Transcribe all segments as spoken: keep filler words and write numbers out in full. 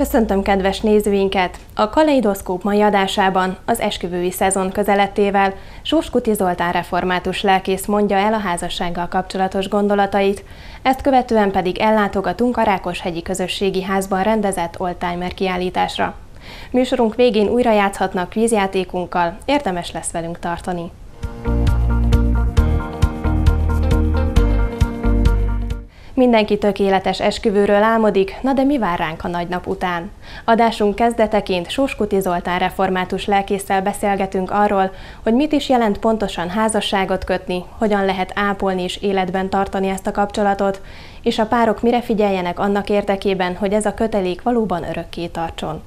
Köszöntöm kedves nézőinket! A Kaleidoszkóp mai adásában az esküvői szezon közelettével Sóskuti Zoltán református lelkész mondja el a házassággal kapcsolatos gondolatait, ezt követően pedig ellátogatunk a Rákoshegyi Közösségi Házban rendezett oldtimer kiállításra. Műsorunk végén újra játszhatnak kvízjátékunkkal, érdemes lesz velünk tartani. Mindenki tökéletes esküvőről álmodik, na de mi vár ránk a nagy nap után? Adásunk kezdeteként Sóskuti Zoltán református lelkésszel beszélgetünk arról, hogy mit is jelent pontosan házasságot kötni, hogyan lehet ápolni és életben tartani ezt a kapcsolatot, és a párok mire figyeljenek annak érdekében, hogy ez a kötelék valóban örökké tartson.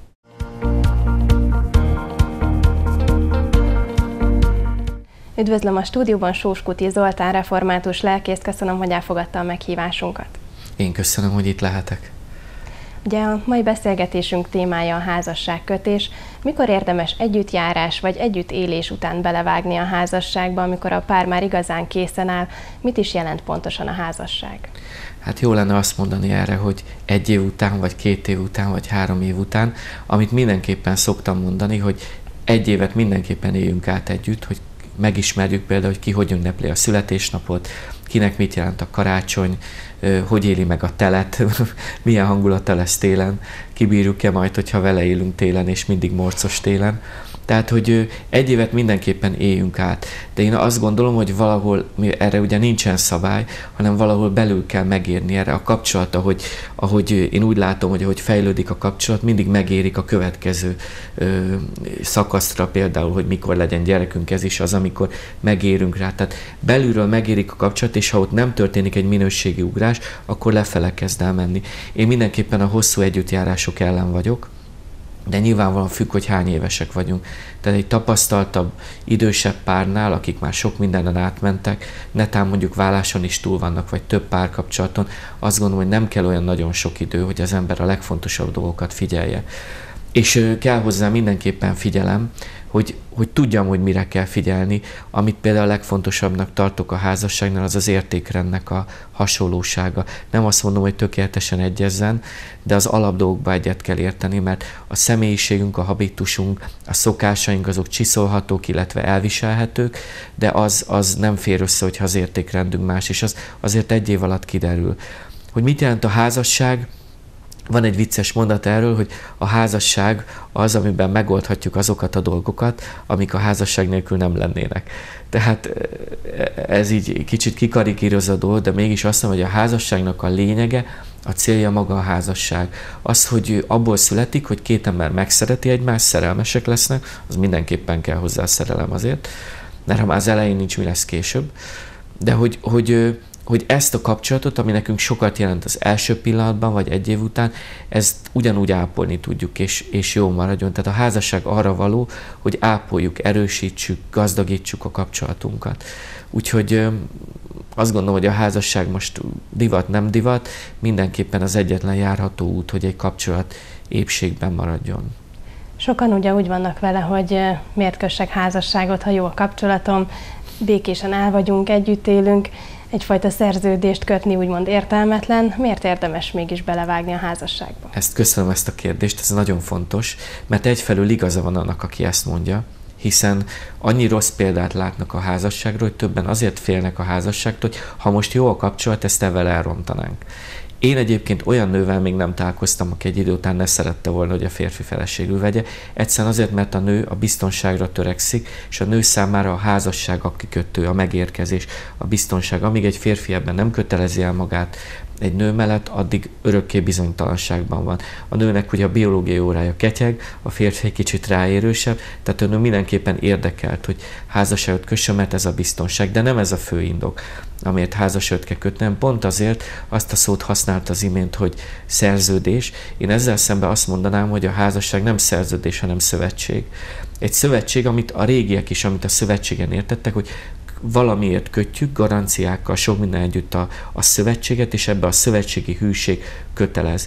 Üdvözlöm a stúdióban Sóskuti Zoltán református lelkészt, köszönöm, hogy elfogadta a meghívásunkat. Én köszönöm, hogy itt lehetek. Ugye a mai beszélgetésünk témája a házasságkötés. Mikor érdemes együttjárás vagy együttélés után belevágni a házasságba, amikor a pár már igazán készen áll? Mit is jelent pontosan a házasság? Hát jó lenne azt mondani erre, hogy egy év után, vagy két év után, vagy három év után, amit mindenképpen szoktam mondani, hogy egy évet mindenképpen éljünk át együtt, hogy megismerjük például, hogy ki hogy ünnepli a születésnapot, kinek mit jelent a karácsony, hogy éli meg a telet, milyen hangulata lesz télen, kibírjuk-e majd, hogyha vele élünk télen, és mindig morcos télen. Tehát, hogy egy évet mindenképpen éljünk át. De én azt gondolom, hogy valahol, erre ugye nincsen szabály, hanem valahol belül kell megérni erre a kapcsolata, hogy ahogy én úgy látom, hogy ahogy fejlődik a kapcsolat, mindig megérik a következő ö, szakaszra, például, hogy mikor legyen gyerekünk, ez is az, amikor megérünk rá. Tehát belülről megérik a kapcsolat, és ha ott nem történik egy minőségi ugrás, akkor lefele kezd el menni. Én mindenképpen a hosszú együttjárások ellen vagyok, de nyilvánvalóan függ, hogy hány évesek vagyunk. Tehát egy tapasztaltabb, idősebb párnál, akik már sok mindenen átmentek, netán mondjuk válláson is túl vannak, vagy több párkapcsolaton, azt gondolom, hogy nem kell olyan nagyon sok idő, hogy az ember a legfontosabb dolgokat figyelje. És kell hozzá mindenképpen figyelem, hogy, hogy tudjam, hogy mire kell figyelni. Amit például a legfontosabbnak tartok a házasságnál, az az értékrendnek a hasonlósága. Nem azt mondom, hogy tökéletesen egyezzen, de az alapdolgokba egyet kell érteni, mert a személyiségünk, a habitusunk, a szokásaink azok csiszolhatók, illetve elviselhetők, de az, az nem fér össze, hogyha az értékrendünk más, és az azért egy év alatt kiderül. Hogy mit jelent a házasság? Van egy vicces mondat erről, hogy a házasság az, amiben megoldhatjuk azokat a dolgokat, amik a házasság nélkül nem lennének. Tehát ez így kicsit kikarikírozódó, de mégis azt mondom, hogy a házasságnak a lényege, a célja maga a házasság. Az, hogy abból születik, hogy két ember megszereti egymást, szerelmesek lesznek, az mindenképpen kell hozzá a szerelem azért, mert ha már az elején nincs, mi lesz később. De hogy, hogy hogy ezt a kapcsolatot, ami nekünk sokat jelent az első pillanatban, vagy egy év után, ezt ugyanúgy ápolni tudjuk, és, és jó maradjon. Tehát a házasság arra való, hogy ápoljuk, erősítsük, gazdagítsuk a kapcsolatunkat. Úgyhogy azt gondolom, hogy a házasság most divat, nem divat, mindenképpen az egyetlen járható út, hogy egy kapcsolat épségben maradjon. Sokan ugye úgy vannak vele, hogy miért kössek házasságot, ha jó a kapcsolatom, békésen el vagyunk, együtt élünk, egyfajta szerződést kötni úgymond értelmetlen. Miért érdemes mégis belevágni a házasságba? Ezt köszönöm, ezt a kérdést, ez nagyon fontos, mert egyfelől igaza van annak, aki ezt mondja, hiszen annyi rossz példát látnak a házasságról, hogy többen azért félnek a házasságtól, hogy ha most jó a kapcsolat, ezt ezzel elrontanánk. Én egyébként olyan nővel még nem találkoztam, aki egy idő után ne szerette volna, hogy a férfi feleségül vegye. Egyszerűen azért, mert a nő a biztonságra törekszik, és a nő számára a házasság a kikötő, a megérkezés, a biztonság. Amíg egy férfi ebben nem kötelezi el magát egy nő mellett, addig örökké bizonytalanságban van. A nőnek ugye a biológiai órája ketyeg, a férfi egy kicsit ráérősebb, tehát a nő mindenképpen érdekelt, hogy házasságot kössön, mert ez a biztonság, de nem ez a fő indok, amiért házasságot kell kötni, hanem pont azért azt a szót használt az imént, hogy szerződés. Én ezzel szemben azt mondanám, hogy a házasság nem szerződés, hanem szövetség. Egy szövetség, amit a régiek is, amit a szövetségen értettek, hogy valamiért kötjük, garanciákkal, sok minden együtt a, a szövetséget, és ebbe a szövetségi hűség kötelez.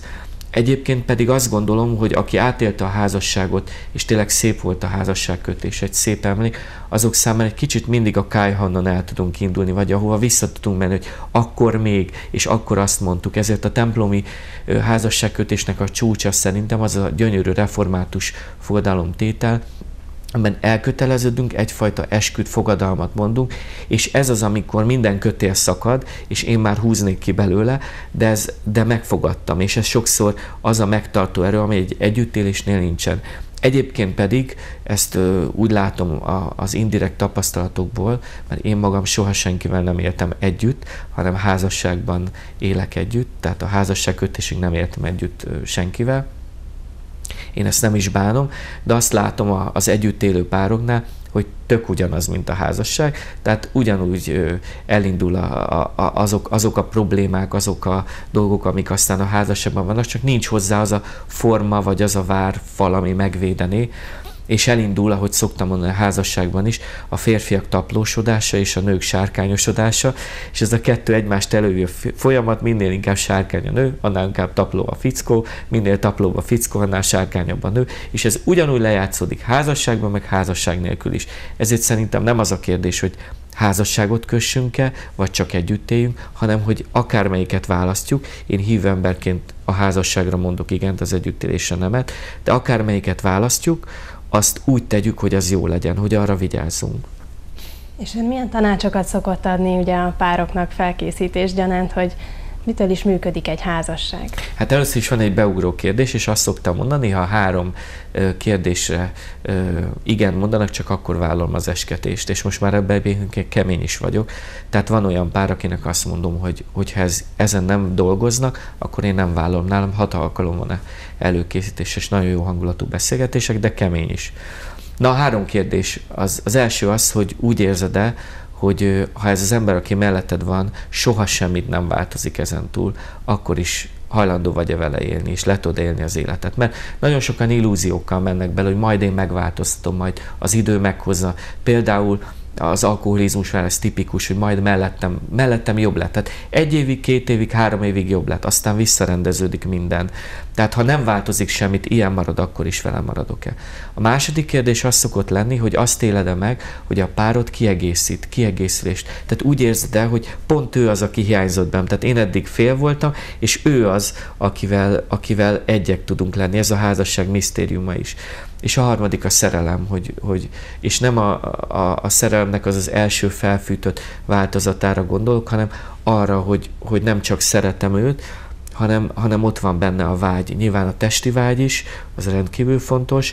Egyébként pedig azt gondolom, hogy aki átélte a házasságot, és tényleg szép volt a házasságkötés, egy szép emlék, azok számára egy kicsit mindig a kályhannon el tudunk indulni, vagy ahova vissza tudunk menni, hogy akkor még, és akkor azt mondtuk. Ezért a templomi házasságkötésnek a csúcsa szerintem az a gyönyörű református fogadalomtétel, amiben elköteleződünk, egyfajta esküt, fogadalmat mondunk, és ez az, amikor minden kötél szakad, és én már húznék ki belőle, de, ez, de megfogadtam, és ez sokszor az a megtartó erő, ami egy együttélésnél nincsen. Egyébként pedig ezt ö, úgy látom a, az indirekt tapasztalatokból, mert én magam soha senkivel nem éltem együtt, hanem házasságban élek együtt, tehát a házasságkötésig nem éltem együtt ö, senkivel. Én ezt nem is bánom, de azt látom az együtt élő pároknál, hogy tök ugyanaz, mint a házasság, tehát ugyanúgy elindul a, a, azok, azok a problémák, azok a dolgok, amik aztán a házasságban vannak, csak nincs hozzá az a forma, vagy az a várfal, ami megvédené, és elindul, ahogy szoktam mondani a házasságban is, a férfiak taplósodása és a nők sárkányosodása, és ez a kettő egymást előjövő folyamat, minél inkább sárkány a nő, annál inkább tapló a fickó, minél taplóbb a fickó, annál sárkányabb a nő, és ez ugyanúgy lejátszódik házasságban, meg házasság nélkül is. Ezért szerintem nem az a kérdés, hogy házasságot kössünk-e, vagy csak együtt éljünk, hanem hogy akármelyiket választjuk. Én hívő emberként a házasságra mondok igent, az együttélésre nemet, de akármelyiket választjuk, azt úgy tegyük, hogy az jó legyen, hogy arra vigyázzunk. És ön milyen tanácsokat szokott adni ugye a pároknak felkészítés gyanánt, hogy mitől is működik egy házasság? Hát először is van egy beugró kérdés, és azt szoktam mondani, ha három kérdésre igen mondanak, csak akkor vállalom az esketést. És most már ebben kemény is vagyok. Tehát van olyan pár, akinek azt mondom, hogy hogyha ez, ezen nem dolgoznak, akkor én nem vállalom. Nálam hat alkalom van előkészítés, és nagyon jó hangulatú beszélgetések, de kemény is. Na, a három kérdés. Az, az első az, hogy úgy érzed-e, hogy ha ez az ember, aki melletted van, soha semmit nem változik ezen túl, akkor is hajlandó vagy-e vele élni, és le tudod élni az életet. Mert nagyon sokan illúziókkal mennek bele, hogy majd én megváltoztatom, majd az idő meghozza. Például az alkoholizmusnál ez tipikus, hogy majd mellettem, mellettem jobb lett. Tehát egy évig, két évig, három évig jobb lett, aztán visszarendeződik minden. Tehát ha nem változik semmit, ilyen marad, akkor is velem maradok-e. A második kérdés az szokott lenni, hogy azt éled-e meg, hogy a párod kiegészít, kiegészülést. Tehát úgy érzed el, hogy pont ő az, aki hiányzott bennem. Tehát én eddig fél voltam, és ő az, akivel, akivel egyek tudunk lenni. Ez a házasság misztériuma is. És a harmadik a szerelem, hogy, hogy, és nem a, a, a szerelemnek az az első felfűtött változatára gondolok, hanem arra, hogy, hogy nem csak szeretem őt, hanem, hanem ott van benne a vágy. Nyilván a testi vágy is, az rendkívül fontos,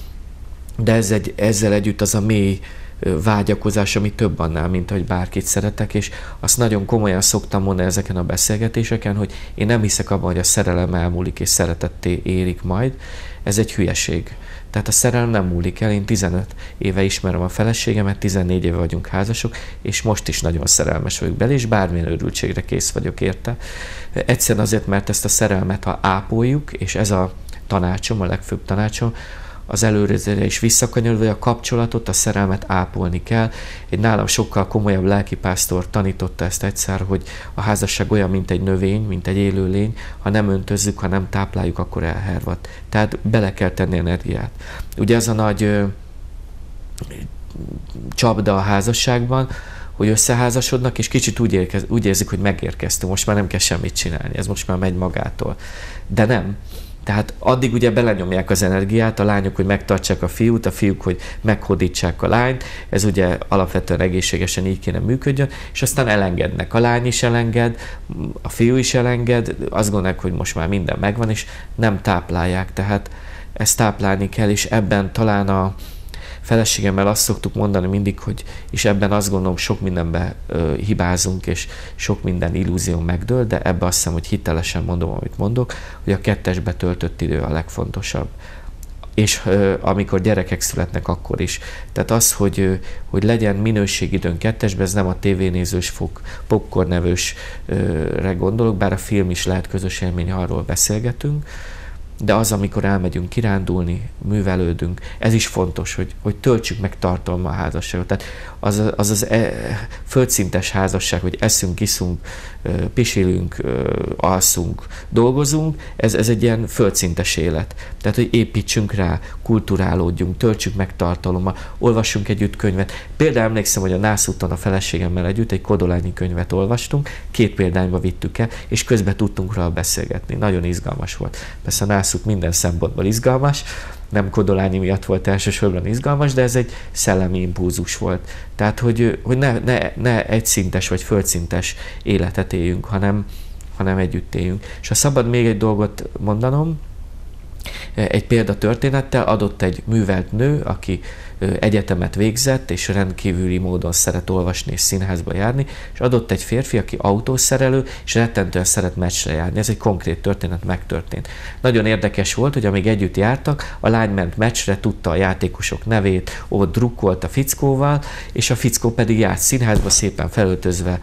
de ez egy, ezzel együtt az a mély vágyakozás, ami több annál, mint hogy bárkit szeretek, és azt nagyon komolyan szoktam mondani ezeken a beszélgetéseken, hogy én nem hiszek abban, hogy a szerelem elmúlik és szeretetté érik majd. Ez egy hülyeség. Tehát a szerelem nem múlik el. Én tizenöt éve ismerem a feleségemet, tizennégy éve vagyunk házasok, és most is nagyon szerelmes vagyok bele, és bármilyen örültségre kész vagyok érte. Egyszerűen azért, mert ezt a szerelmet, ha ápoljuk, és ez a tanácsom, a legfőbb tanácsom, az előre is visszakanyarodva, a kapcsolatot, a szerelmet ápolni kell. Egy nálam sokkal komolyabb lelkipásztor tanította ezt egyszer, hogy a házasság olyan, mint egy növény, mint egy élőlény, ha nem öntözzük, ha nem tápláljuk, akkor elhervad. Tehát bele kell tenni energiát. Ugye ez a nagy ö, csapda a házasságban, hogy összeházasodnak, és kicsit úgy, érkez, úgy érzik, hogy megérkeztünk, most már nem kell semmit csinálni, ez most már megy magától. De nem. Tehát addig ugye belenyomják az energiát, a lányok, hogy megtartsák a fiút, a fiúk, hogy meghódítsák a lányt, ez ugye alapvetően egészségesen így kéne működjön, és aztán elengednek. A lány is elenged, a fiú is elenged, azt gondolják, hogy most már minden megvan, és nem táplálják, tehát ezt táplálni kell, és ebben talán a feleségemmel azt szoktuk mondani mindig, hogy és ebben azt gondolom, sok mindenbe ö, hibázunk, és sok minden illúzió megdől, de ebben azt hiszem, hogy hitelesen mondom, amit mondok, hogy a kettesbe töltött idő a legfontosabb. És ö, amikor gyerekek születnek, akkor is. Tehát az, hogy, ö, hogy legyen minőségidőn kettesbe, ez nem a tévénézős, popcornevősre gondolok, bár a film is lehet közös élmény, ha arról beszélgetünk, de az, amikor elmegyünk kirándulni, művelődünk, ez is fontos, hogy, hogy töltsük meg tartalommal a házasságot. Tehát az az, az e, földszintes házasság, hogy eszünk, iszunk, pisilünk, alszunk, dolgozunk, ez, ez egy ilyen földszintes élet. Tehát, hogy építsünk rá, kulturálódjunk, töltsük meg tartalommal, olvassunk együtt könyvet. Például emlékszem, hogy a Nászúton a feleségemmel együtt egy Kodolányi könyvet olvastunk, két példányba vittük el, és közben tudtunk róla beszélgetni. Nagyon izgalmas volt. Persze a Nászút minden szempontból izgalmas, nem Kodolányi miatt volt elsősorban izgalmas, de ez egy szellemi impulzus volt. Tehát, hogy, hogy ne, ne, ne egyszintes vagy földszintes életet éljünk, hanem, hanem együtt éljünk. És ha szabad még egy dolgot mondanom, egy példatörténettel adott egy művelt nő, aki egyetemet végzett, és rendkívüli módon szeret olvasni és színházba járni, és adott egy férfi, aki autószerelő, és rettentően szeret meccsre járni. Ez egy konkrét történet, megtörtént. Nagyon érdekes volt, hogy amíg együtt jártak, a lány ment meccsre, tudta a játékosok nevét, ott drukkolt a fickóval, és a fickó pedig járt színházba, szépen felöltözve,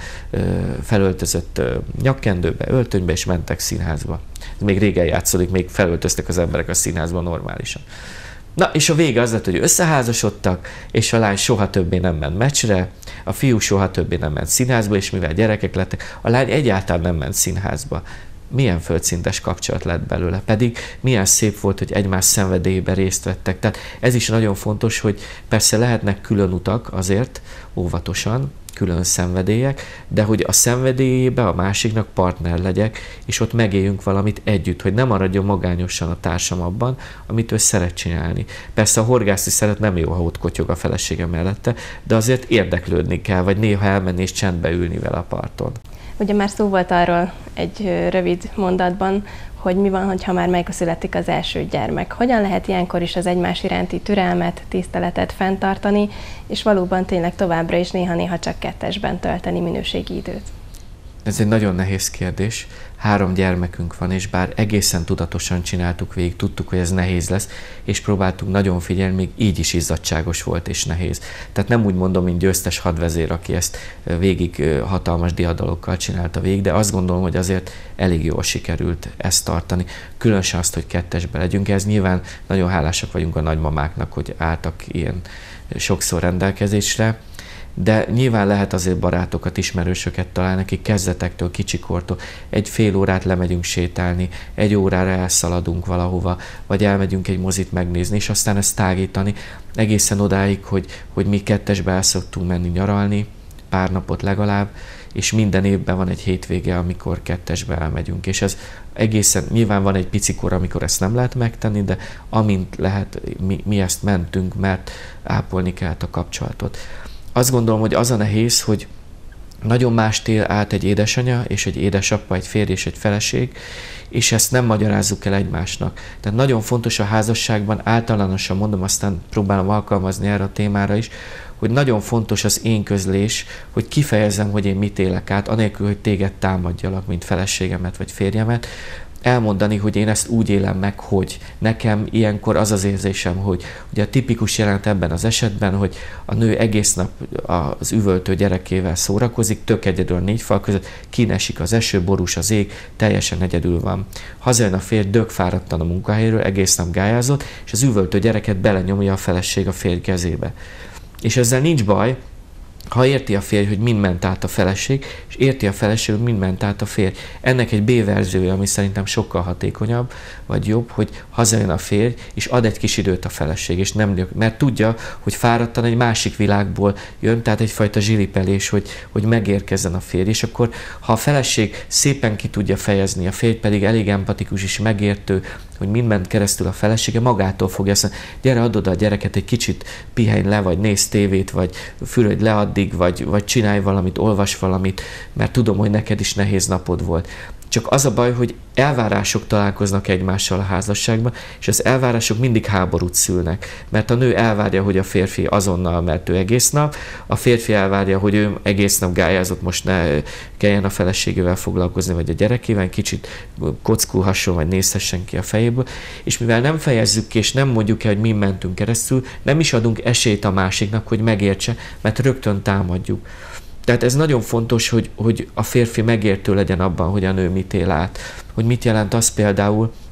felöltözött nyakkendőbe, öltönybe, és mentek színházba. Még régen játszódik, még felöltöztek az emberek a színházban normálisan. Na, és a vége az lett, hogy összeházasodtak, és a lány soha többé nem ment meccsre, a fiú soha többé nem ment színházba, és mivel gyerekek lettek, a lány egyáltalán nem ment színházba. Milyen földszintes kapcsolat lett belőle, pedig milyen szép volt, hogy egymás szenvedélyében részt vettek. Tehát ez is nagyon fontos, hogy persze lehetnek külön utak azért, óvatosan, külön szenvedélyek, de hogy a szenvedélyébe a másiknak partner legyek, és ott megéljünk valamit együtt, hogy nem maradjon magányosan a társam abban, amit ő szeret csinálni. Persze a horgászni szeret, nem jó, ha ott kotyog a felesége mellette, de azért érdeklődni kell, vagy néha elmenni és csendbe ülni vele a parton. Ugye már szó volt arról egy rövid mondatban, hogy mi van, hogyha már megszületik az első gyermek. Hogyan lehet ilyenkor is az egymás iránti türelmet, tiszteletet fenntartani, és valóban tényleg továbbra is néha-néha csak kettesben tölteni minőségi időt? Ez egy nagyon nehéz kérdés. Három gyermekünk van, és bár egészen tudatosan csináltuk végig, tudtuk, hogy ez nehéz lesz, és próbáltuk nagyon figyelni, még így is izzadságos volt és nehéz. Tehát nem úgy mondom, mint győztes hadvezér, aki ezt végig hatalmas diadalokkal csinálta végig, de azt gondolom, hogy azért elég jól sikerült ezt tartani. Különösen azt, hogy kettesbe legyünk. Ez nyilván nagyon hálásak vagyunk a nagymamáknak, hogy álltak ilyen sokszor rendelkezésre, de nyilván lehet azért barátokat, ismerősöket találni, akik kezdetektől, kicsikortól egy fél órát lemegyünk sétálni, egy órára elszaladunk valahova, vagy elmegyünk egy mozit megnézni, és aztán ezt tágítani egészen odáig, hogy, hogy mi kettesbe el szoktunk menni nyaralni, pár napot legalább, és minden évben van egy hétvége, amikor kettesbe elmegyünk. És ez egészen, nyilván van egy pici kor, amikor ezt nem lehet megtenni, de amint lehet, mi, mi ezt mentünk, mert ápolni kellett a kapcsolatot. Azt gondolom, hogy az a nehéz, hogy nagyon más tél át egy édesanya és egy édesapa, egy férj és egy feleség, és ezt nem magyarázzuk el egymásnak. Tehát nagyon fontos a házasságban, általánosan mondom, aztán próbálom alkalmazni erre a témára is, hogy nagyon fontos az én közlés, hogy kifejezem, hogy én mit élek át, anélkül, hogy téged támadjalak, mint feleségemet vagy férjemet, elmondani, hogy én ezt úgy élem meg, hogy nekem ilyenkor az az érzésem, hogy ugye a tipikus jelent ebben az esetben, hogy a nő egész nap az üvöltő gyerekével szórakozik, tök egyedül a négy fal között, kinesik az eső, borús az ég, teljesen egyedül van. Hazajön a férj, dögfáradtan a munkahelyről, egész nap gályázott, és az üvöltő gyereket belenyomja a feleség a férj kezébe. És ezzel nincs baj, ha érti a férj, hogy mind ment át a feleség, és érti a feleség, hogy mind ment át a férj. Ennek egy B-verziója, ami szerintem sokkal hatékonyabb, vagy jobb, hogy hazajön a férj, és ad egy kis időt a feleség, és nem, mert tudja, hogy fáradtan egy másik világból jön, tehát egyfajta zsilipelés, hogy, hogy megérkezzen a férj. És akkor, ha a feleség szépen ki tudja fejezni, a férj pedig elég empatikus és megértő, hogy mind ment keresztül a felesége, magától fogja azt mondani, gyere, add oda a gyereket, egy kicsit pihenj le, vagy nézz tévét, vagy fürödj le addig, vagy, vagy csinálj valamit, olvas valamit, mert tudom, hogy neked is nehéz napod volt. Csak az a baj, hogy elvárások találkoznak egymással a házasságban, és az elvárások mindig háborút szülnek. Mert a nő elvárja, hogy a férfi azonnal, mert ő egész nap, a férfi elvárja, hogy ő egész nap gályázott, most ne kelljen a feleségével foglalkozni, vagy a gyerekével, kicsit kockulhasson, vagy nézhessen ki a fejéből. És mivel nem fejezzük ki, és nem mondjuk el, hogy mi mentünk keresztül, nem is adunk esélyt a másiknak, hogy megértse, mert rögtön támadjuk. Tehát ez nagyon fontos, hogy, hogy a férfi megértő legyen abban, hogy a nő mit él át. Hogy mit jelent az például,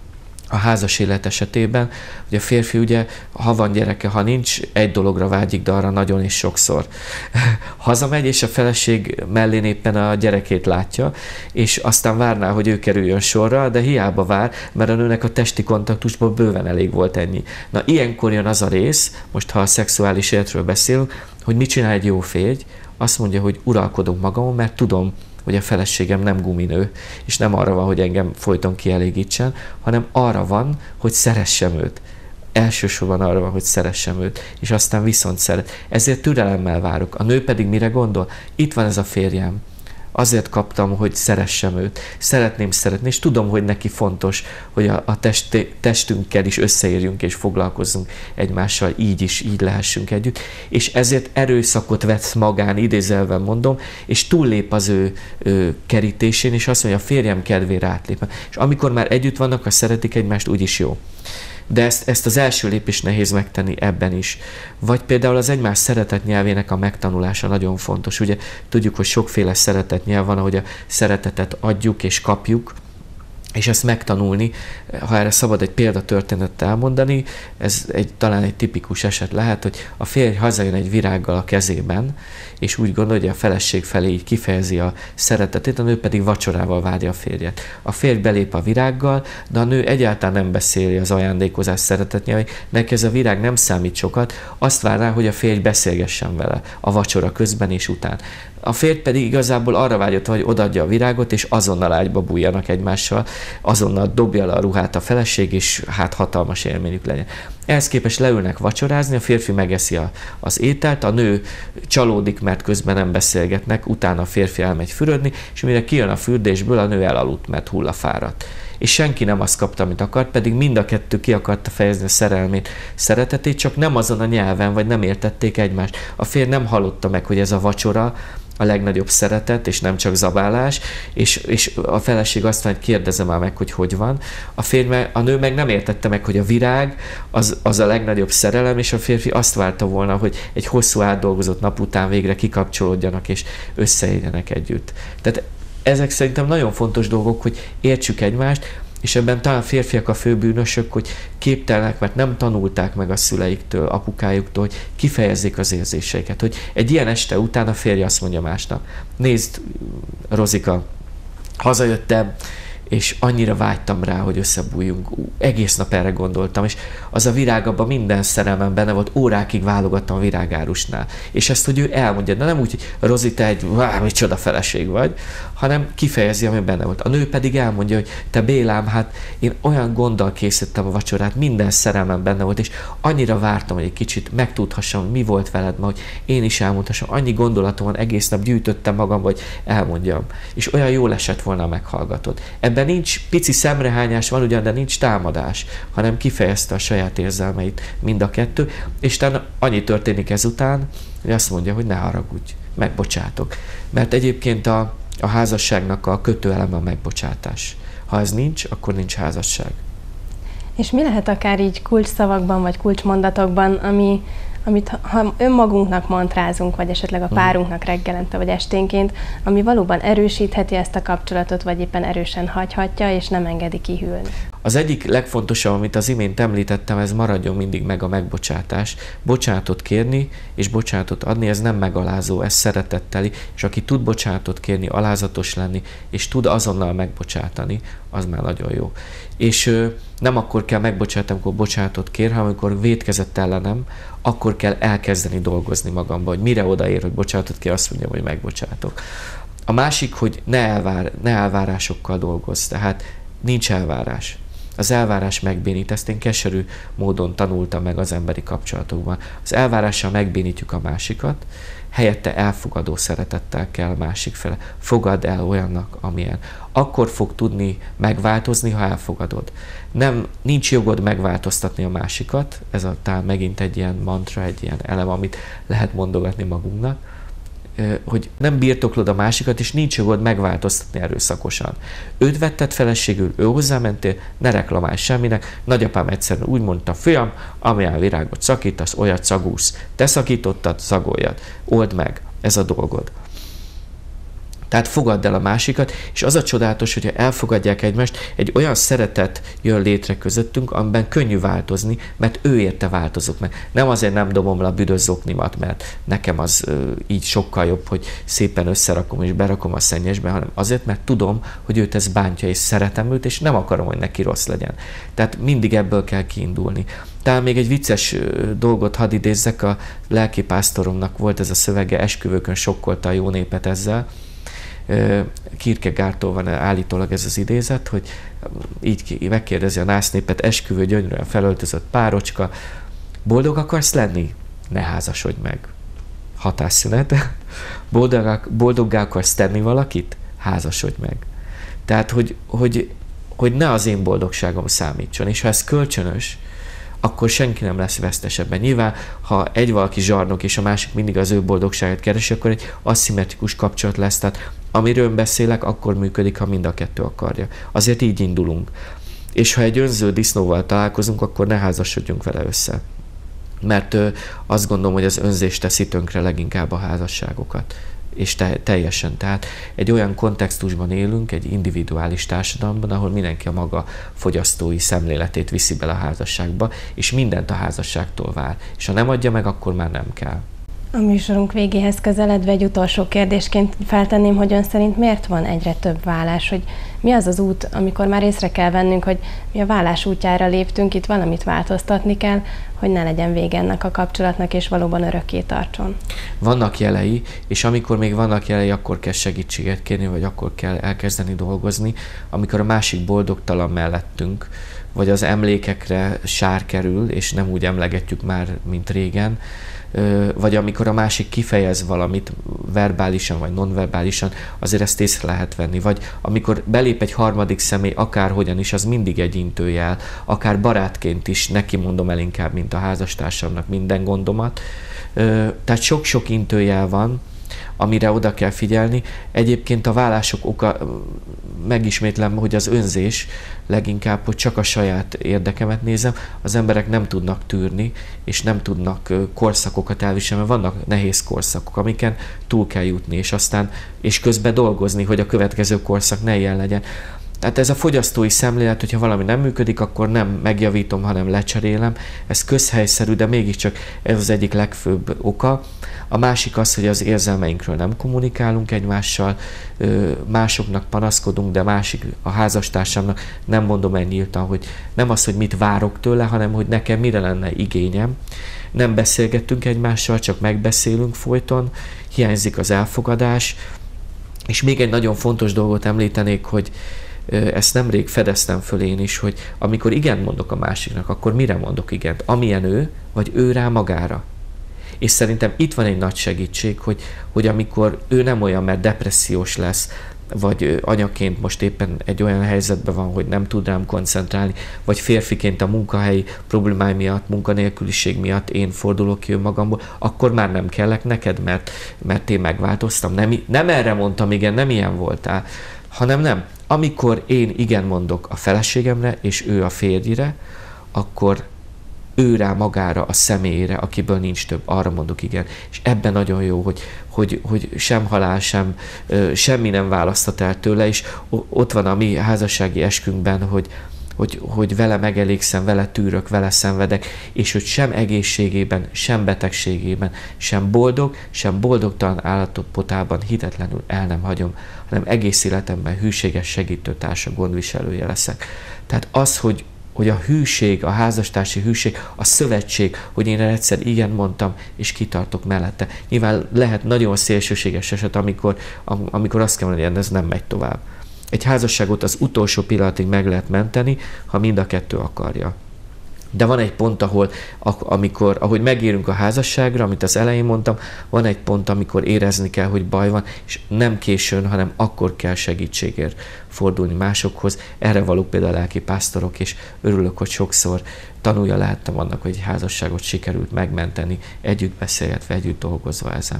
a házas élet esetében, hogy a férfi ugye, ha van gyereke, ha nincs, egy dologra vágyik, de arra nagyon is sokszor. Hazamegy, és a feleség mellén éppen a gyerekét látja, és aztán várná, hogy ő kerüljön sorra, de hiába vár, mert a nőnek a testi kontaktusból bőven elég volt ennyi. Na, ilyenkor jön az a rész, most ha a szexuális életről beszélünk, hogy mit csinál egy jó férj, azt mondja, hogy uralkodom magamon, mert tudom, hogy a feleségem nem guminő, és nem arra van, hogy engem folyton kielégítsen, hanem arra van, hogy szeressem őt. Elsősorban arra van, hogy szeressem őt, és aztán viszont szeret. Ezért türelemmel várok. A nő pedig mire gondol? Itt van ez a férjem. Azért kaptam, hogy szeressem őt. Szeretném szeretni, és tudom, hogy neki fontos, hogy a, a test, testünkkel is összeérjünk és foglalkozzunk egymással, így is, így lehessünk együtt. És ezért erőszakot vesz magán, idézelven mondom, és túllép az ő, ő kerítésén, és azt mondja, a férjem kedvére átlépem. És amikor már együtt vannak, ha szeretik egymást, úgyis jó. De ezt, ezt az első lépést nehéz megtenni ebben is. Vagy például az egymás szeretetnyelvének a megtanulása nagyon fontos. Ugye tudjuk, hogy sokféle szeretetnyelv van, ahogy a szeretetet adjuk és kapjuk, és ezt megtanulni, ha erre szabad egy példatörténetet elmondani, ez egy, talán egy tipikus eset lehet, hogy a férj hazajön egy virággal a kezében, és úgy gondolja, hogy a feleség felé így kifejezi a szeretetét, a nő pedig vacsorával várja a férjet. A férj belép a virággal, de a nő egyáltalán nem beszéli az ajándékozás szeretetnyelvét, neki ez a virág nem számít sokat, azt várná, hogy a férj beszélgessen vele a vacsora közben és után. A férj pedig igazából arra vágyott, hogy odaadja a virágot, és azonnal ágyba bújjanak egymással, azonnal dobja le a ruhát a feleség, és hát hatalmas élményük legyen. Ehhez képest leülnek vacsorázni, a férfi megeszi a, az ételt, a nő csalódik, mert közben nem beszélgetnek, utána a férfi elmegy fürödni, és mire kijön a fürdésből, a nő elaludt, mert hullafáradt. És senki nem azt kapta, amit akart, pedig mind a kettő ki akarta fejezni a szerelmét, szeretetét, csak nem azon a nyelven, vagy nem értették egymást. A férj nem hallotta meg, hogy ez a vacsora a legnagyobb szeretet, és nem csak zabálás, és, és a feleség azt mondja, hogy kérdezem már meg, hogy hogy van. A, férj, a nő meg nem értette meg, hogy a virág az, az a legnagyobb szerelem, és a férfi azt várta volna, hogy egy hosszú átdolgozott nap után végre kikapcsolódjanak, és összeérjenek együtt. Tehát ezek szerintem nagyon fontos dolgok, hogy értsük egymást, és ebben talán férfiak a főbűnösök, hogy képtelenek, mert nem tanulták meg a szüleiktől, apukájuktól, hogy kifejezzék az érzéseiket. Hogy egy ilyen este után a férje azt mondja másnap, nézd, Rozika, hazajöttem, és annyira vágytam rá, hogy összebújjunk. Egész nap erre gondoltam, és az a virág, abban minden szerelmem benne volt, órákig válogattam a virágárusnál. És ezt, hogy ő elmondja, de nem úgy, hogy Rozi, te egy váh, micsoda feleség vagy, hanem kifejezi, ami benne volt. A nő pedig elmondja, hogy te Bélám, hát én olyan gonddal készítettem a vacsorát, minden szerelmem benne volt, és annyira vártam, hogy egy kicsit megtudhassam, mi volt veled ma, hogy én is elmondhassam, annyi gondolatom van, egész nap gyűjtöttem magam, hogy elmondjam. És olyan jól esett volna, meghallgatod. Ebben nincs pici szemrehányás, van ugyan, de nincs támadás, hanem kifejezte a saját érzelmeit mind a kettő, és talán annyi történik ezután, hogy azt mondja, hogy ne haragudj, megbocsátok. Mert egyébként a, a házasságnak a kötőeleme a megbocsátás. Ha ez nincs, akkor nincs házasság. És mi lehet akár így kulcsszavakban, vagy kulcsmondatokban, ami, amit ha önmagunknak mantrázunk, vagy esetleg a párunknak reggelente, vagy esténként, ami valóban erősítheti ezt a kapcsolatot, vagy éppen erősen hagyhatja, és nem engedi kihűlni? Az egyik legfontosabb, amit az imént említettem, ez maradjon mindig meg a megbocsátás. Bocsánatot kérni és bocsánatot adni, ez nem megalázó, ez szeretetteli, és aki tud bocsánatot kérni, alázatos lenni, és tud azonnal megbocsátani, az már nagyon jó. És ö, nem akkor kell megbocsátani, amikor bocsánatot kér, hanem amikor vétkezett ellenem, akkor kell elkezdeni dolgozni magamba, hogy mire odaér, hogy bocsánatot kér, azt mondjam, hogy megbocsátok. A másik, hogy ne, elvár, ne elvárásokkal dolgozz, tehát nincs elvárás. Az elvárás megbénít, ezt én keserű módon tanultam meg az emberi kapcsolatokban. Az elvárással megbénítjuk a másikat, helyette elfogadó szeretettel kell a másik fele. Fogadd el olyannak, amilyen. Akkor fog tudni megváltozni, ha elfogadod. Nem, nincs jogod megváltoztatni a másikat, ez a, talán megint egy ilyen mantra, egy ilyen elem, amit lehet mondogatni magunknak, hogy nem birtoklod a másikat, és nincs jogod megváltoztatni erőszakosan. Őt vetted feleségül, ő hozzámentél, ne reklamálj semminek. Nagyapám egyszerűen úgy mondta, fiam, amilyen virágot szakítasz, olyat szagúsz. Te szakítottad, szagoljad. Old meg, ez a dolgod. Tehát fogadd el a másikat, és az a csodálatos, hogyha elfogadják egymást, egy olyan szeretet jön létre közöttünk, amiben könnyű változni, mert ő érte változok meg. Nem azért nem dobom le a büdös zoknimat, mert nekem az ö, így sokkal jobb, hogy szépen összerakom és berakom a szennyesbe, hanem azért, mert tudom, hogy őt ez bántja, és szeretem őt, és nem akarom, hogy neki rossz legyen. Tehát mindig ebből kell kiindulni. Talán még egy vicces dolgot hadd idézzek, a lelkipásztoromnak volt ez a szövege, esküvőkön sokkolta a jó népet ezzel. Kierkegaardtól van állítólag ez az idézet, hogy így megkérdezi a násznépet, esküvő gyönyörűen felöltözött párocska, boldog akarsz lenni? Ne házasodj meg. Hatásszünet. Boldog, boldoggá akarsz tenni valakit? Házasodj meg. Tehát, hogy, hogy, hogy ne az én boldogságom számítson, és ha ez kölcsönös, akkor senki nem lesz vesztesebben. Nyilván, ha egy valaki zsarnok, és a másik mindig az ő boldogságát keresi, akkor egy aszimmetrikus kapcsolat lesz. Tehát amiről beszélek, akkor működik, ha mind a kettő akarja. Azért így indulunk. És ha egy önző disznóval találkozunk, akkor ne házasodjunk vele össze. Mert ö, azt gondolom, hogy az önzés teszi tönkre leginkább a házasságokat. És te, teljesen. Tehát egy olyan kontextusban élünk, egy individuális társadalomban, ahol mindenki a maga fogyasztói szemléletét viszi bele a házasságba, és mindent a házasságtól vár. És ha nem adja meg, akkor már nem kell. A műsorunk végéhez közeledve egy utolsó kérdésként feltenném, hogy ön szerint miért van egyre több vállás, hogy mi az az út, amikor már észre kell vennünk, hogy mi a vállás útjára léptünk, itt valamit változtatni kell, hogy ne legyen vége ennek a kapcsolatnak, és valóban örökké tartson. Vannak jelei, és amikor még vannak jelei, akkor kell segítséget kérni, vagy akkor kell elkezdeni dolgozni, amikor a másik boldogtalan mellettünk, vagy az emlékekre sár kerül, és nem úgy emlegetjük már, mint régen, vagy amikor a másik kifejez valamit verbálisan vagy nonverbálisan, azért ezt észre lehet venni. Vagy amikor belép egy harmadik személy, akárhogyan is, az mindig egy intőjel, akár barátként is neki mondom el inkább, mint a házastársamnak minden gondomat. Tehát sok-sok intőjel van, amire oda kell figyelni. Egyébként a vállások oka, megismétlem, hogy az önzés leginkább, hogy csak a saját érdekemet nézem, az emberek nem tudnak tűrni, és nem tudnak korszakokat elviselni, mert vannak nehéz korszakok, amiken túl kell jutni, és aztán, és közben dolgozni, hogy a következő korszak ne ilyen legyen. Tehát ez a fogyasztói szemlélet, hogyha valami nem működik, akkor nem megjavítom, hanem lecserélem. Ez közhelyszerű, de mégiscsak ez az egyik legfőbb oka. A másik az, hogy az érzelmeinkről nem kommunikálunk egymással, másoknak panaszkodunk, de másik, a házastársamnak nem mondom el nyíltan, hogy nem az, hogy mit várok tőle, hanem hogy nekem mire lenne igényem. Nem beszélgettünk egymással, csak megbeszélünk folyton, hiányzik az elfogadás. És még egy nagyon fontos dolgot említenék, hogy ezt nemrég fedeztem föl én is, hogy amikor igen mondok a másiknak, akkor mire mondok igent? Amilyen ő, vagy ő rá magára. És szerintem itt van egy nagy segítség, hogy, hogy amikor ő nem olyan, mert depressziós lesz, vagy anyaként most éppen egy olyan helyzetben van, hogy nem tud rám koncentrálni, vagy férfiként a munkahelyi problémái miatt, munkanélküliség miatt én fordulok ki magamból, akkor már nem kellek neked, mert, mert én megváltoztam. Nem, nem erre mondtam, igen, nem ilyen voltál, hanem nem. Amikor én igen mondok a feleségemre, és ő a férjire, akkor ő rá magára, a személyére, akiből nincs több, arra mondok igen. És ebben nagyon jó, hogy, hogy, hogy sem halál, sem semmi nem választhat el tőle, és ott van a mi házassági eskünkben, hogy, hogy, hogy vele megelégszem, vele tűrök, vele szenvedek, és hogy sem egészségében, sem betegségében, sem boldog, sem boldogtalan állapotában hitetlenül el nem hagyom, hanem egész életemben hűséges segítőtársa, gondviselője leszek. Tehát az, hogy hogy a hűség, a házastársi hűség, a szövetség, hogy én egyszer igen mondtam, és kitartok mellette. Nyilván lehet nagyon szélsőséges eset, amikor, amikor azt kell mondani, hogy ez nem megy tovább. Egy házasságot az utolsó pillanatig meg lehet menteni, ha mind a kettő akarja. De van egy pont, ahol, amikor, ahogy megérünk a házasságra, amit az elején mondtam, van egy pont, amikor érezni kell, hogy baj van, és nem későn, hanem akkor kell segítségért fordulni másokhoz. Erre valók például a lelkipásztorok, és örülök, hogy sokszor tanulja lehettem annak, hogy egy házasságot sikerült megmenteni, együtt beszélgetve, együtt dolgozva ezen.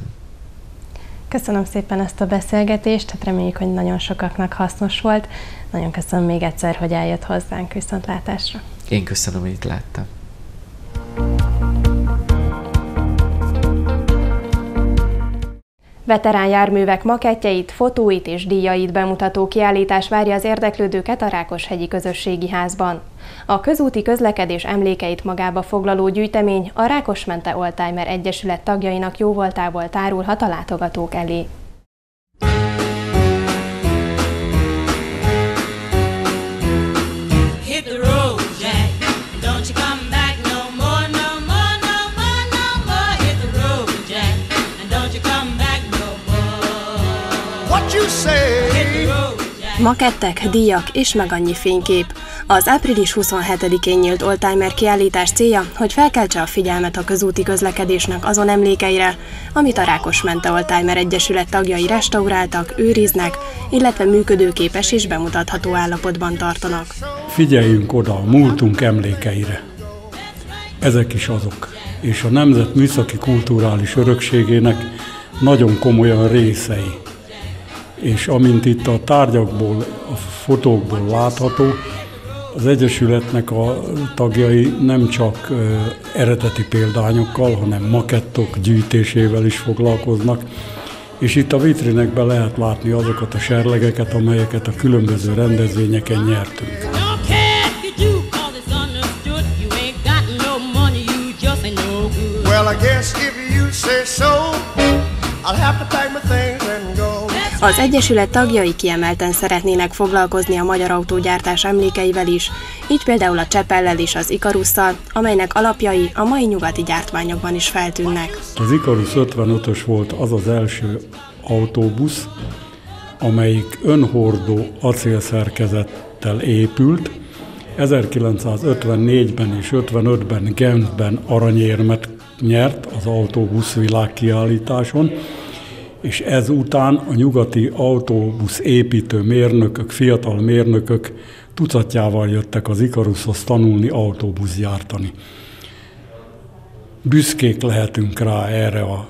Köszönöm szépen ezt a beszélgetést, hát reméljük, hogy nagyon sokaknak hasznos volt. Nagyon köszönöm még egyszer, hogy eljött hozzánk, viszontlátásra. Én köszönöm, hogy itt láttam. Veterán járművek makettjeit, fotóit és díjait bemutató kiállítás várja az érdeklődőket a Rákoshegyi Közösségi Házban. A közúti közlekedés emlékeit magába foglaló gyűjtemény a Rákosmente Oldtimer Egyesület tagjainak jóvoltából tárulhat a látogatók elé. Makettek, díjak és meg annyi fénykép. Az április huszonhetedikén nyílt Oldtimer kiállítás célja, hogy felkeltse a figyelmet a közúti közlekedésnek azon emlékeire, amit a Rákosmente Oldtimer Egyesület tagjai restauráltak, őriznek, illetve működőképes és bemutatható állapotban tartanak. Figyeljünk oda a múltunk emlékeire. Ezek is azok. És a nemzet műszaki kulturális örökségének nagyon komolyan részei. És amint itt a tárgyakból, a fotókból látható, az Egyesületnek a tagjai nem csak ö, eredeti példányokkal, hanem makettok gyűjtésével is foglalkoznak, és itt a vitrinekben lehet látni azokat a serlegeket, amelyeket a különböző rendezvényeken nyertünk. Well, I guess if you say so, I'll have to pack my things and go. Az Egyesület tagjai kiemelten szeretnének foglalkozni a magyar autógyártás emlékeivel is, így például a Csepellel és az Ikarusszal, amelynek alapjai a mai nyugati gyártmányokban is feltűnnek. Az Ikarus ötvenötös volt az az első autóbusz, amelyik önhordó acélszerkezettel épült. ezerkilencszázötvennégyben és ötvenötben Genfben aranyérmet nyert az autóbusz világkiállításon, és ezután a nyugati autóbusz építő mérnökök, fiatal mérnökök tucatjával jöttek az Ikaruszhoz tanulni autóbusz gyártani. Büszkék lehetünk rá erre a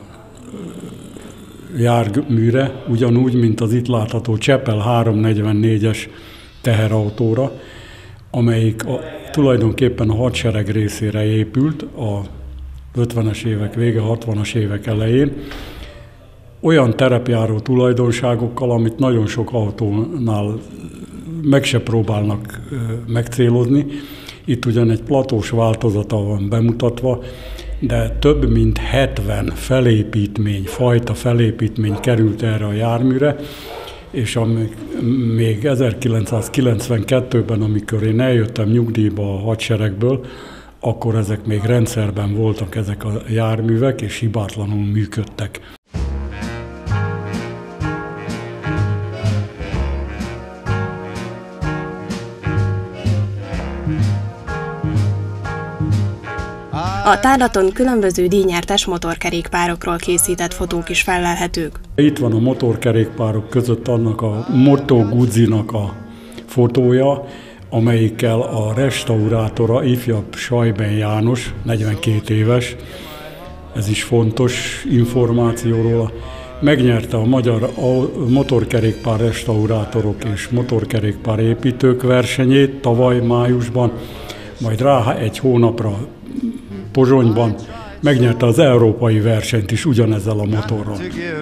járműre, ugyanúgy, mint az itt látható Csepel háromszáznegyvennégyes teherautóra, amelyik a, tulajdonképpen a hadsereg részére épült a ötvenes évek vége, hatvanas évek elején, olyan terepjáró tulajdonságokkal, amit nagyon sok autónál meg se próbálnak megcélozni. Itt ugyan egy platós változata van bemutatva, de több mint hetven felépítmény, fajta felépítmény került erre a járműre, és amíg, még ezerkilencszázkilencvenkettőben, amikor én eljöttem nyugdíjba a hadseregből, akkor ezek még rendszerben voltak ezek a járművek, és hibátlanul működtek. A tárlaton különböző díjnyertes motorkerékpárokról készített fotók is fellelhetők. Itt van a motorkerékpárok között annak a Moto Guzzinak a fotója, amelyikkel a restaurátora, ifjabb Sajben János, negyvenkét éves, ez is fontos információ róla, megnyerte a magyar motorkerékpár restaurátorok és motorkerékpár építők versenyét tavaly májusban, majd rá egy hónapra Pozsonyban megnyerte az európai versenyt is ugyanezzel a motorral.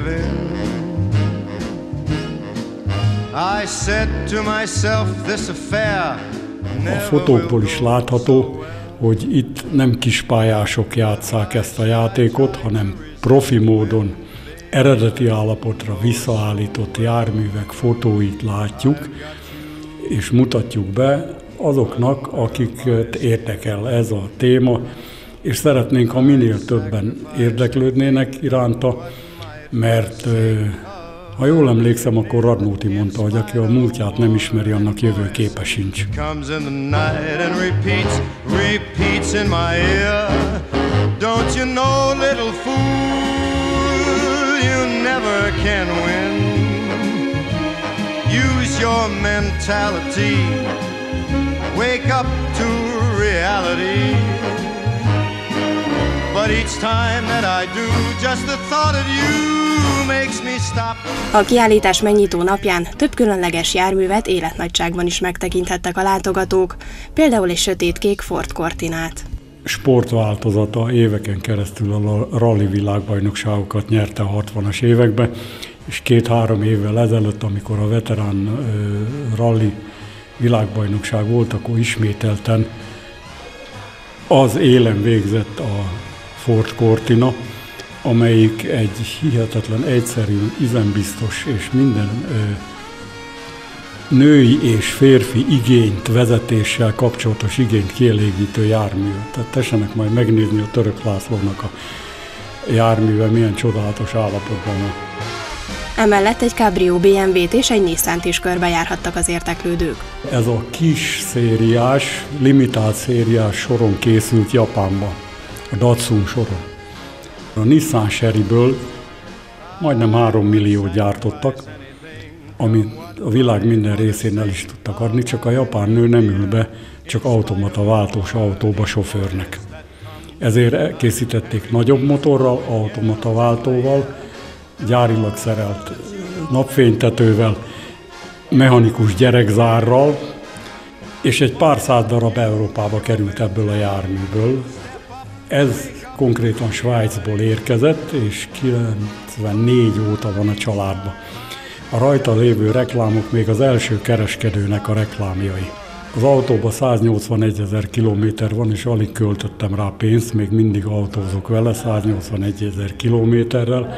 A fotókból is látható, hogy itt nem kispályások játsszák ezt a játékot, hanem profi módon eredeti állapotra visszaállított járművek fotóit látjuk, és mutatjuk be azoknak, akiket érdekel ez a téma, és szeretnénk, ha minél többen érdeklődnének iránta, mert ha jól emlékszem, akkor Radnóti mondta, hogy aki a múltját nem ismeri, annak jövőképe sincs. Wake up to reality. But each time that I do, just the thought of you makes me stop. A kiállítás megnyitó napján több különleges járművet életnagyságban is megtekinthettek a látogatók, például egy sötétkék Ford Cortinát. sportváltozata, éveken keresztül a rally világbajnokságokat nyerte a hatvanas években, és két-három évvel ezelőtt, amikor a veterán rally világbajnokság volt, akkor ismételten az élen végzett a Ford Cortina, amelyik egy hihetetlen egyszerű, üzembiztos és minden ö, női és férfi igényt, vezetéssel kapcsolatos igényt kielégítő jármű. Tehát tessenek majd megnézni a Török Lászlónak a járműve, milyen csodálatos állapotban van. Emellett egy Cabrio bé em vét és egy Nissant is körbejárhattak az érdeklődők. Ez a kis szériás, limitált szériás soron készült Japánba, a Datsun soron. A Nissan Sherryből majdnem három milliót gyártottak, amit a világ minden részén el is tudtak adni, csak a japán nő nem ül be, csak automata váltós autóba sofőrnek. Ezért készítették nagyobb motorral, automata váltóval, gyárilag szerelt napfénytetővel, mechanikus gyerekzárral, és egy pár száz darab Európába került ebből a járműből. Ez konkrétan Svájcból érkezett, és kilencvennégy óta van a családban. A rajta lévő reklámok még az első kereskedőnek a reklámjai. Az autóban száznyolcvanegyezer kilométer van, és alig költöttem rá pénzt, még mindig autózok vele száznyolcvanegyezer kilométerrel,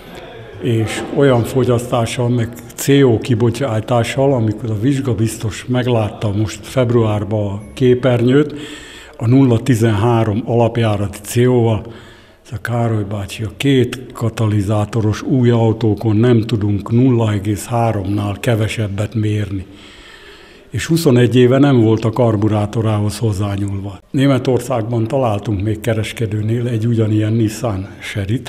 és olyan fogyasztással, meg cé o kibocsátással, amikor a vizsgabiztos meglátta most februárban a képernyőt, a nulla tizenhárom alapjárati cé o-val, ez a Károly bácsi, a két katalizátoros új autókon nem tudunk nulla egész háromnál kevesebbet mérni. És huszonegy éve nem volt a karburátorához hozzányúlva. Németországban találtunk még kereskedőnél egy ugyanilyen Nissan Sherryt,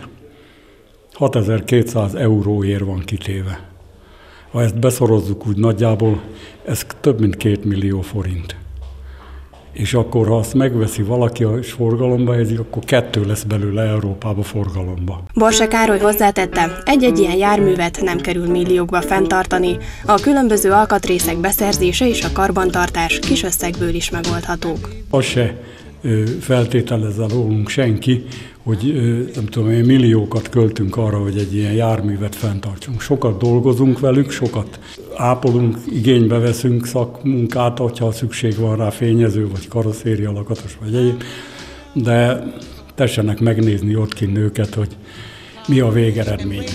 hatezer-kétszáz euróért van kitéve. Ha ezt beszorozzuk úgy nagyjából, ez több mint két millió forint. És akkor, ha azt megveszi valaki és forgalomba helyezik, akkor kettő lesz belőle Európába forgalomba. Borse Károly hozzátette, egy-egy ilyen járművet nem kerül milliókba fenntartani, a különböző alkatrészek beszerzése és a karbantartás kis összegből is megoldhatók. Az se feltételezze rólunk senki, hogy nem tudom, milliókat költünk arra, hogy egy ilyen járművet fenntartsunk. Sokat dolgozunk velük, sokat ápolunk, igénybe veszünk szakmunkát, hogyha szükség van rá, fényező, vagy karosszéria lakatos, vagy egyéb, de tessenek megnézni ott kint őket, hogy mi a végeredmény.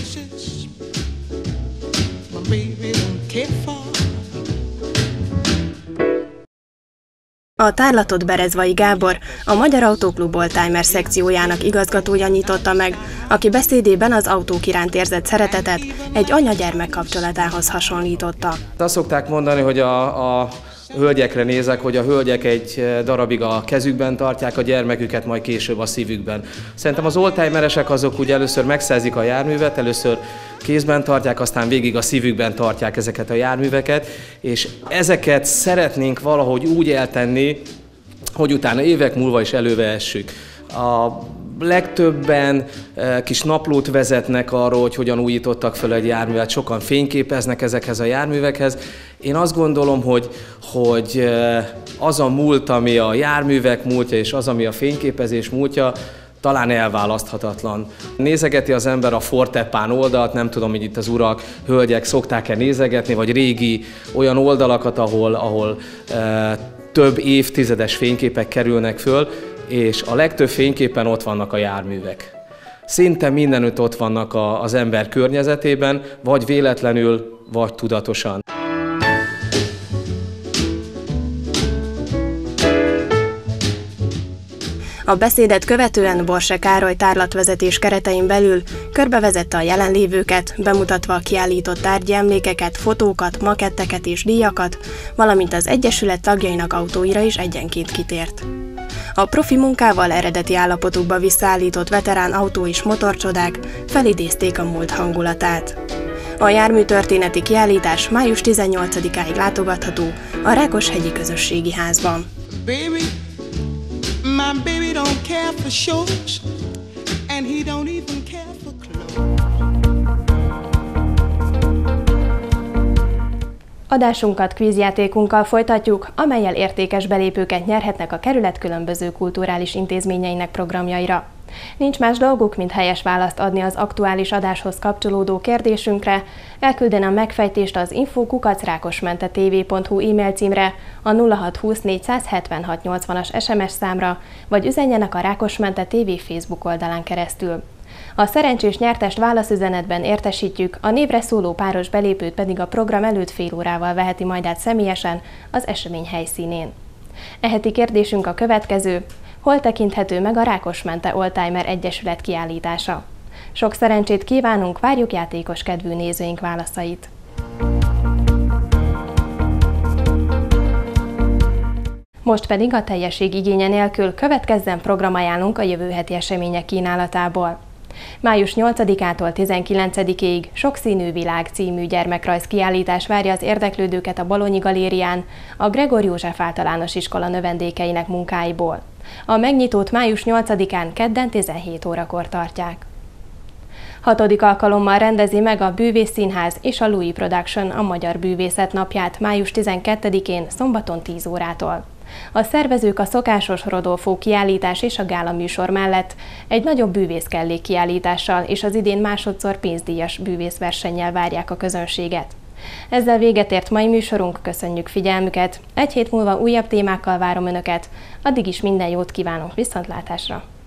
A tárlatot Berezvai Gábor, a Magyar Autóklub Oldtimer szekciójának igazgatója nyitotta meg, aki beszédében az autók iránt érzett szeretetet egy anya-gyermek kapcsolatához hasonlította. Azt szokták mondani, hogy a, a hölgyekre nézek, hogy a hölgyek egy darabig a kezükben tartják a gyermeküket, majd később a szívükben. Szerintem az oldtimeresek azok úgy először megszerzik a járművet, először kézben tartják, aztán végig a szívükben tartják ezeket a járműveket, és ezeket szeretnénk valahogy úgy eltenni, hogy utána évek múlva is elővehessük. A legtöbben kis naplót vezetnek arról, hogy hogyan újítottak fel egy járművet, sokan fényképeznek ezekhez a járművekhez. Én azt gondolom, hogy, hogy az a múlt, ami a járművek múltja, és az, ami a fényképezés múltja, talán elválaszthatatlan. Nézegeti az ember a Fortepán oldalt, nem tudom, hogy itt az urak, hölgyek szokták-e nézegetni, vagy régi olyan oldalakat, ahol, ahol e, több évtizedes fényképek kerülnek föl, és a legtöbb fényképen ott vannak a járművek. Szinte mindenütt ott vannak a, az ember környezetében, vagy véletlenül, vagy tudatosan. A beszédet követően Borse Károly tárlatvezetés keretein belül körbevezette a jelenlévőket, bemutatva a kiállított tárgyi emlékeket, fotókat, maketteket és díjakat, valamint az Egyesület tagjainak autóira is egyenként kitért. A profi munkával eredeti állapotukba visszaállított veterán autó és motorcsodák felidézték a múlt hangulatát. A járműtörténeti kiállítás május tizennyolcadikáig látogatható a Rákoshegyi Közösségi Házban. Baby. My baby don't care for shows, and he don't even care for clothes. Adásunkat kvízjátékunkkal folytatjuk, amellyel értékes belépőket nyerhetnek a kerület különböző kulturális intézményeinek programjaira. Nincs más dolguk, mint helyes választ adni az aktuális adáshoz kapcsolódó kérdésünkre, elküldeni a megfejtést az info kukac rákosmentetv pont hu e-mail címre, a nulla hat húsz négyszázhetvenhat nyolcvanas es em es számra, vagy üzenjenek a Rákosmente té vé Facebook oldalán keresztül. A szerencsés nyertest válaszüzenetben értesítjük, a névre szóló páros belépőt pedig a program előtt fél órával veheti majd át személyesen az esemény helyszínén. E heti kérdésünk a következő: hol tekinthető meg a Rákosmente Oldtimer Egyesület kiállítása? Sok szerencsét kívánunk, várjuk játékos kedvű nézőink válaszait! Most pedig a teljesség igénye nélkül következzen programajánlunk a jövő heti események kínálatából. május nyolcadikától tizenkilencedikéig Sokszínű világ című gyermekrajz kiállítás várja az érdeklődőket a Balonyi Galérián, a Gregor József Általános Iskola növendékeinek munkáiból. A megnyitót május nyolcadikán kedden tizenhét órakor tartják. Hatodik alkalommal rendezi meg a Bűvész Színház és a Louis Production a Magyar Bűvészet napját május tizenkettedikén szombaton tíz órától. A szervezők a szokásos Rodolfo kiállítás és a gála műsor mellett egy nagyobb bűvészkellék kiállítással és az idén másodszor pénzdíjas bűvészversennyel várják a közönséget. Ezzel véget ért mai műsorunk, köszönjük figyelmüket, egy hét múlva újabb témákkal várom Önöket, addig is minden jót kívánunk, viszontlátásra!